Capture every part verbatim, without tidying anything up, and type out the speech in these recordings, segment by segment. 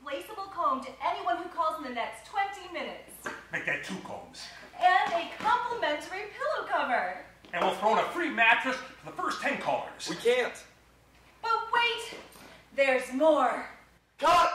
replaceable comb to anyone who calls in the next twenty minutes. Make that two combs. And a complimentary pillow cover. And we'll throw in a free mattress for the first ten callers. We can't. But wait, there's more. Cut!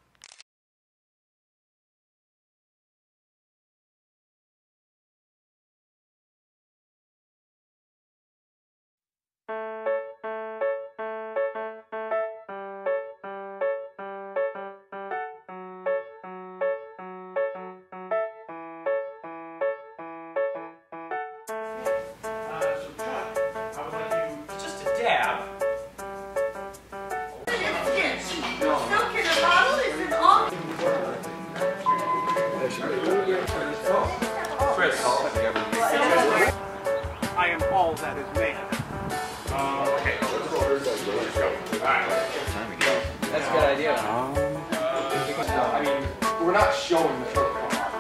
I am all that is man. Uh, okay. Let's go. All right. That's a good idea. Um, uh, I mean, we're not showing the film.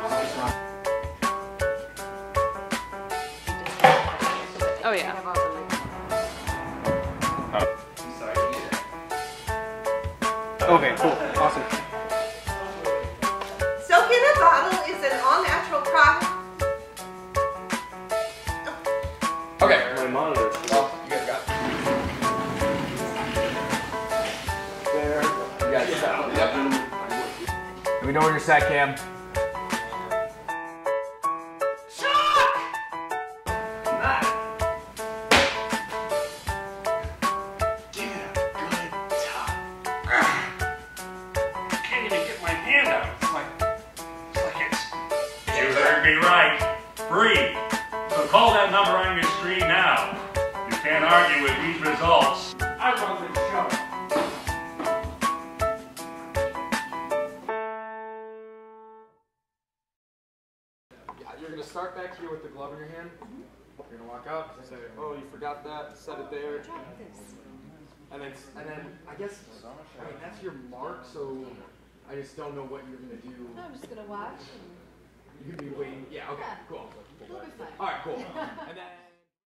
Oh yeah. Okay, cool. Awesome. Soak in a bottle is an all-natural product. Okay. My monitor. Well, you guys got it. There. You guys got it. Yep. Let me know when you're set, Cam. Be right. Free. So call that number on your screen now. You can't argue with these results. I run this show. Yeah, you're going to start back here with the glove in your hand. You're going to walk out, say, oh, you forgot that, set it there. And then, and then I guess, I mean, that's your mark, so I just don't know what you're going to do. No, I'm just gonna watch. You could be waiting. Yeah, okay, Yeah. cool. It'll be fine. All right, cool. And then.